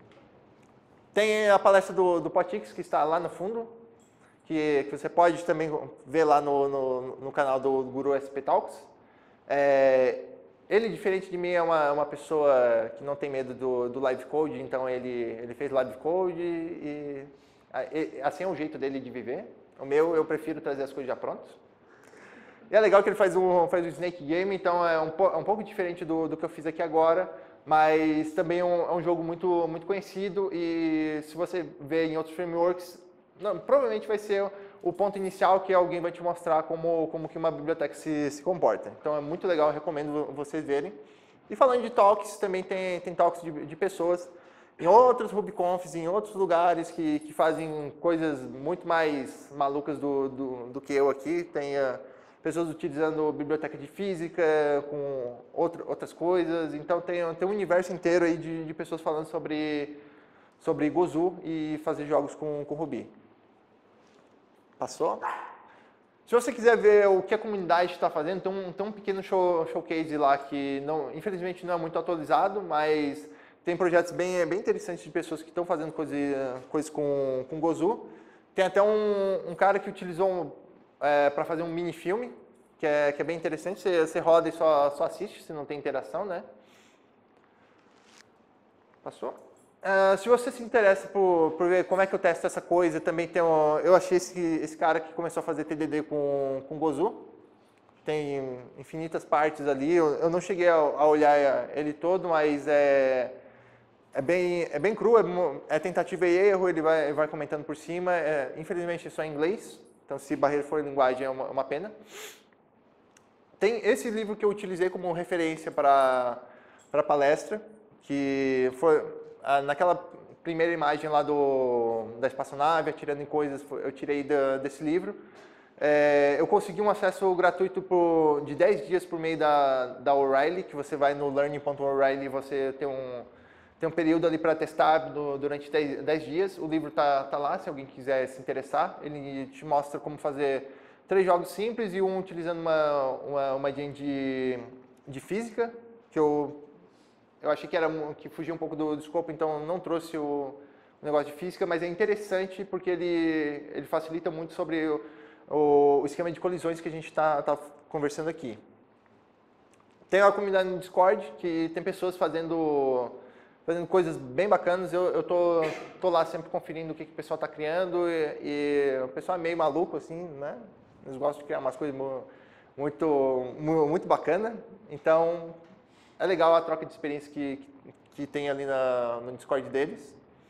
Tem a palestra do, do Potix, que está lá no fundo, que, que você pode também ver lá no, no, no canal do Guru S P Talks. É, ele, diferente de mim, é uma, uma pessoa que não tem medo do, do live code, então ele, ele fez live code e, e assim é o jeito dele de viver. O meu, eu prefiro trazer as coisas já prontas. E é legal que ele faz um, faz um Snake Game, então é um, é um pouco diferente do, do que eu fiz aqui agora, mas também é um, é um jogo muito, muito conhecido e se você vê em outros frameworks, não, provavelmente vai ser o ponto inicial que alguém vai te mostrar como, como que uma biblioteca se, se comporta. Então é muito legal, recomendo vocês verem. E falando de talks, também tem, tem talks de, de pessoas em outros RubyConfs, em outros lugares que, que fazem coisas muito mais malucas do, do, do que eu aqui. Tem uh, pessoas utilizando biblioteca de física com outro, outras coisas. Então tem, tem um universo inteiro aí de, de pessoas falando sobre, sobre Gozu e fazer jogos com, com Ruby. Passou? Se você quiser ver o que a comunidade está fazendo, tem um, tem um pequeno show, showcase lá que, não, infelizmente, não é muito atualizado, mas tem projetos bem, bem interessantes de pessoas que estão fazendo coisas coisa com, com Gozu. Tem até um, um cara que utilizou é, para fazer um mini-filme, que é, que é bem interessante. Você, você roda e só, só assiste, se não tem interação, né? Passou? Uh, se você se interessa por, por ver como é que eu testo essa coisa, também tem um, eu achei esse, esse cara que começou a fazer T D D com, com Gozu. Tem infinitas partes ali, eu, eu não cheguei a, a olhar ele todo, mas é, é, bem, é bem cru, é, é tentativa e erro, ele vai, vai comentando por cima. É, infelizmente é só em inglês, Então, se barreira for linguagem, é uma, uma pena. Tem esse livro que eu utilizei como referência para a palestra, que foi ah, naquela primeira imagem lá do, da espaçonave, atirando em coisas, eu tirei da, desse livro. É, eu consegui um acesso gratuito por, de dez dias por meio da, da O'Reilly, que você vai no learning ponto o'Reilly e você tem um, tem um período ali para testar do, durante dez dias. O livro está tá lá, se alguém quiser se interessar. Ele te mostra como fazer três jogos simples e um utilizando uma, uma, uma engine de, de física, que eu, eu achei que, era, que fugia um pouco do, do escopo, então não trouxe o, o negócio de física, mas é interessante porque ele, ele facilita muito sobre o, o, o esquema de colisões que a gente está tá conversando aqui. Tem uma comunidade no Discord que tem pessoas fazendo, fazendo coisas bem bacanas. Eu, eu tô, tô lá sempre conferindo o que, que o pessoal está criando e, e o pessoal é meio maluco, assim, né? Eles gostam de criar umas coisas muito, muito bacana. Então, é legal a troca de experiência que, que, que tem ali na, no Discord deles.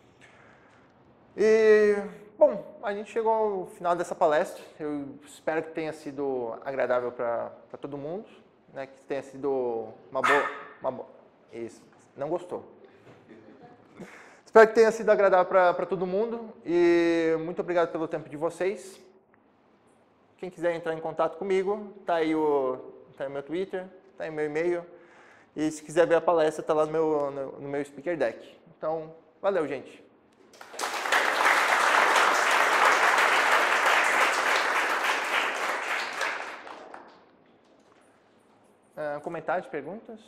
E, bom, a gente chegou ao final dessa palestra. Eu espero que tenha sido agradável para todo mundo, né? Que tenha sido uma boa... Uma boa isso, não gostou. Espero que tenha sido agradável para todo mundo e muito obrigado pelo tempo de vocês. Quem quiser entrar em contato comigo, tá aí o, tá aí o meu Twitter, tá aí o meu e-mail. E se quiser ver a palestra, tá lá no meu, no, no meu speaker deck. Então, valeu, gente. Uh, comentários, perguntas?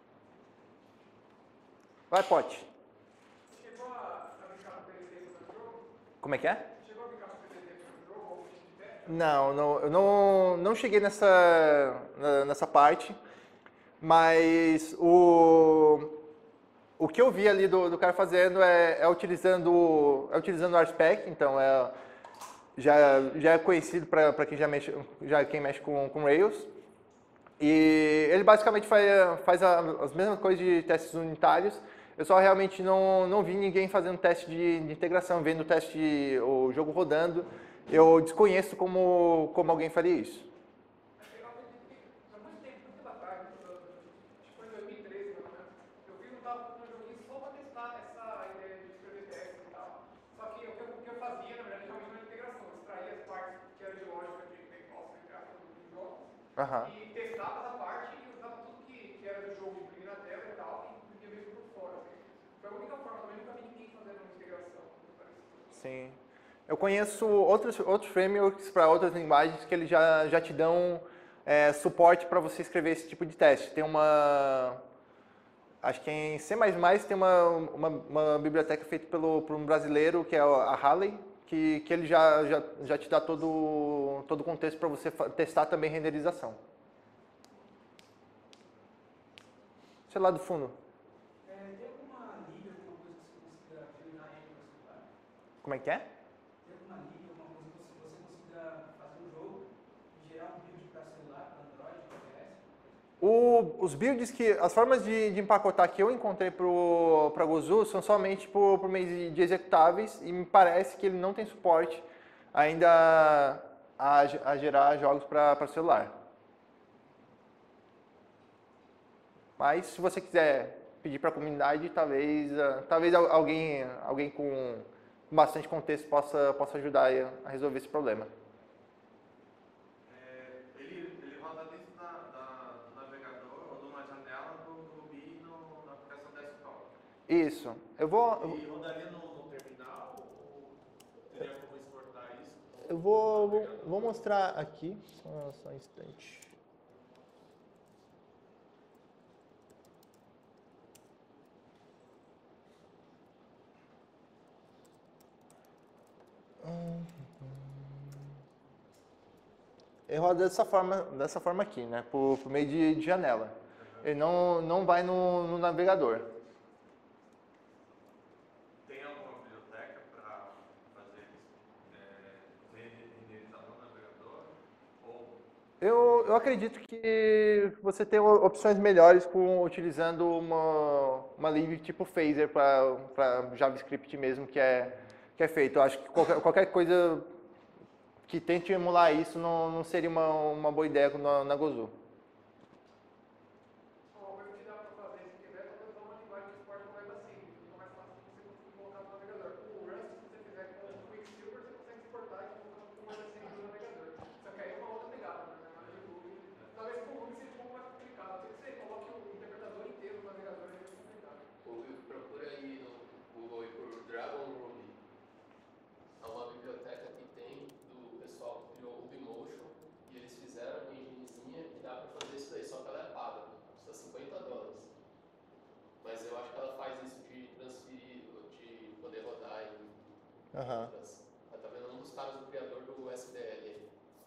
Vai, Pote. Chegou a brincar com o P D T sobre o jogo? Como é que é? Chegou a brincar com o P D T sobre o jogo ou tipo de teste? Não, não, eu não, não cheguei nessa, nessa parte, mas o, o que eu vi ali do, do cara fazendo é, é utilizando é utilizando o RSpec, então é, já, já é conhecido para quem já mexe, já quem mexe com, com Rails. E ele basicamente faz, faz as mesmas coisas de testes unitários. Eu só realmente não, não vi ninguém fazendo teste de, de integração, vendo o teste, o jogo rodando. Eu desconheço como, como alguém faria isso. Há muito tempo, muito tempo atrás, acho que foi em dois mil e treze, pelo menos, eu fiz um, um joguinho só para testar essa ideia de escrever testes e tal. Só que o que eu, o que eu fazia, na verdade, realmente era uma integração. Eu extraía as partes que eram de lógica de negócio, entre aspas, do jogo, Uhum. e testava essa parte e usava tudo que, que era do jogo, imprimir na tela e tal, e imprimia mesmo por fora. Assim. Foi a única forma, também nunca vi ninguém fazendo uma integração. Sim. Eu conheço outros, outros frameworks para outras linguagens que eles já, já te dão é, suporte para você escrever esse tipo de teste. Tem uma... Acho que em C mais mais tem uma, uma, uma biblioteca feita pelo, por um brasileiro, que é a Halley, que, que ele já, já, já te dá todo, todo o contexto para você testar também renderização. Sei lá do fundo. É, tem alguma liga, alguma coisa que você considera treinar ele para celular? Como é que é? Tem alguma liga, alguma coisa que você, você considera fazer um jogo e gerar um build para celular, para Android, para I O S? O, os builds que, as formas de, de empacotar que eu encontrei para Gozu são somente por, por meio de, de executáveis e me parece que ele não tem suporte ainda a, a gerar jogos para celular. Mas se você quiser pedir para a comunidade, talvez, uh, talvez alguém, alguém com bastante contexto possa, possa ajudar a resolver esse problema. Isso. Eu vou. E rodaria no, no terminal ou teria como exportar isso? Eu vou, vou, vou mostrar aqui, só, só um instante. Ele roda dessa forma, dessa forma aqui, né? Por, por meio de, de janela. Ele não, não vai no, no navegador. Eu, eu acredito que você tem opções melhores com utilizando uma, uma lib tipo Phaser para JavaScript mesmo que é, que é feito. Eu acho que qualquer, qualquer coisa que tente emular isso não, não seria uma, uma boa ideia na, na Gozo. Uma coisa que dá para fazer, se quiser, é usar uma linguagem de esporte como é assim, fica mais fácil de você conseguir colocar no navegador. O Rust, se você fizer com o Quicksilver, você consegue exportar e colocar como é assim no navegador. Só que aí é uma outra pegada, né? Na de Ruby. Talvez com o Ruby seja um pouco mais complicado. Tem que você coloque o interpretador inteiro no navegador, é mais complicado. Procura aí no Google aí por Dragon Ruby. É uma biblioteca que tem do pessoal que criou o Rubymotion e eles fizeram uma enginezinha que dá para fazer isso daí, só que ela é paga, custa cinquenta dólares. Mas eu acho que ela faz isso de transferir, de poder rodar em Aham. outras. Tá vendo um dos caras do criador do S D L.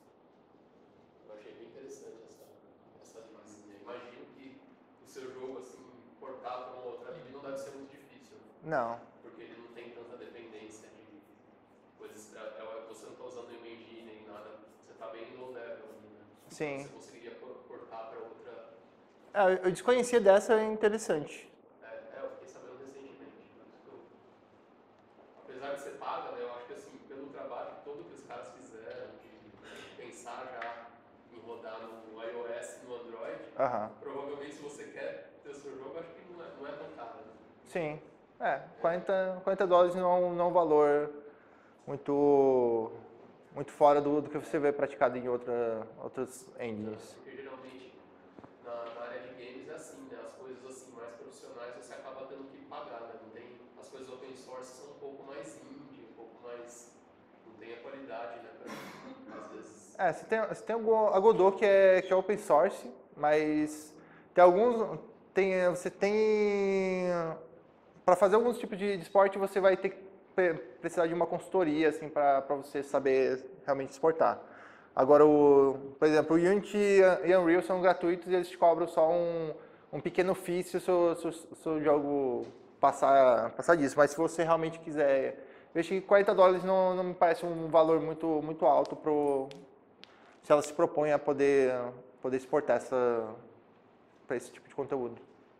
Eu achei bem interessante essa, essa linguazinha. Imagino que o seu jogo assim, portar para uma outra lib não deve ser muito difícil. Não. Porque ele não tem tanta dependência de coisas. é- é- Você não está usando nenhuma engine nem nada. Você está bem low level. Né? Sim. Você conseguiria por- portar para outra. É, eu desconhecia dessa, é interessante. É, é, eu fiquei sabendo recentemente. Por isso que eu- Apesar de ser paga, né, eu acho que assim, pelo trabalho todo que os caras fizeram, de pensar já em rodar no iOS e no Android, Aham. provavelmente se você quer ter o seu jogo, acho que não é, não é tão caro. Né? Sim. É, quarenta, quarenta dólares não, é um- não é um valor muito, muito fora do, do que você vê praticado em outra, outras engines. Porque geralmente na, na área de games é assim, né? As coisas assim mais profissionais você acaba tendo que pagar, né? Não tem, as coisas open source são um pouco mais indie, um pouco mais. Não tem a qualidade, né? Pra, às vezes. É, você tem, você tem o- a Godot que é, que é open source, mas tem alguns. Tem, você tem. Para fazer alguns tipos de, de esporte, você vai ter que pre- precisar de uma consultoria assim, para você saber realmente exportar. Agora, o, por exemplo, o Unity e Unreal são gratuitos e eles te cobram só um, um pequeno fee se o seu, se o seu jogo passar, passar disso. Mas se você realmente quiser investir quarenta dólares, não, não me parece um valor muito, muito alto pro, se ela se propõe a poder, poder exportar essa, para esse tipo de conteúdo.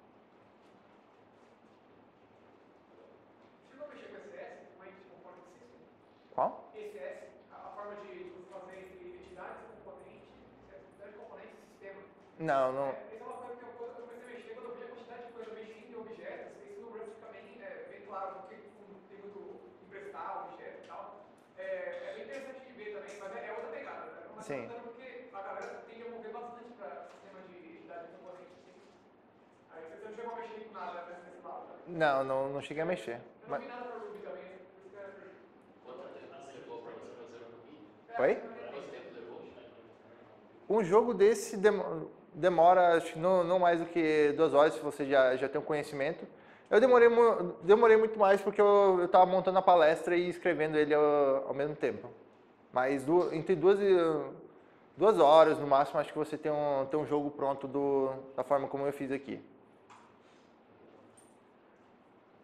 Chegou a mexer com E C S, End Component System? Qual? E C S, a forma de você fazer entre entidades e componentes, entidade, componente e sistema. Não, não. É, essa é uma coisa que eu, eu comecei a mexer quando eu vi a quantidade de coisa mexendo em objetos. Isso no Rust fica bem, é, bem claro, porque tem muito emprestar objeto e tal. É, é bem interessante de ver também, mas é, é outra pegada. Né? Mas Sim. porque a galera tende a mover bastante para sistema de entidade e componente. Assim. Aí você não chegou a mexer com nada nesse, nesse lado também. Não, não, não cheguei a mexer. Eu não Mas- vi nada para Ruby também, por isso que eu perdi. Quanto tempo você levou para você fazer o Ruby? Oi? Quanto tempo levou? Um jogo desse demo- demora acho que não, não mais do que duas horas, se você já, já tem um conhecimento. Eu demorei, mu- demorei muito mais porque eu estava montando a palestra e escrevendo ele ao, ao mesmo tempo. Mas du- entre duas, e- duas horas no máximo, acho que você tem um, tem um jogo pronto do, da forma como eu fiz aqui.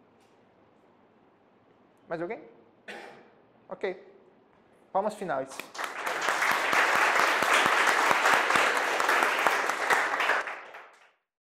Mais alguém? Ok. Palmas finais.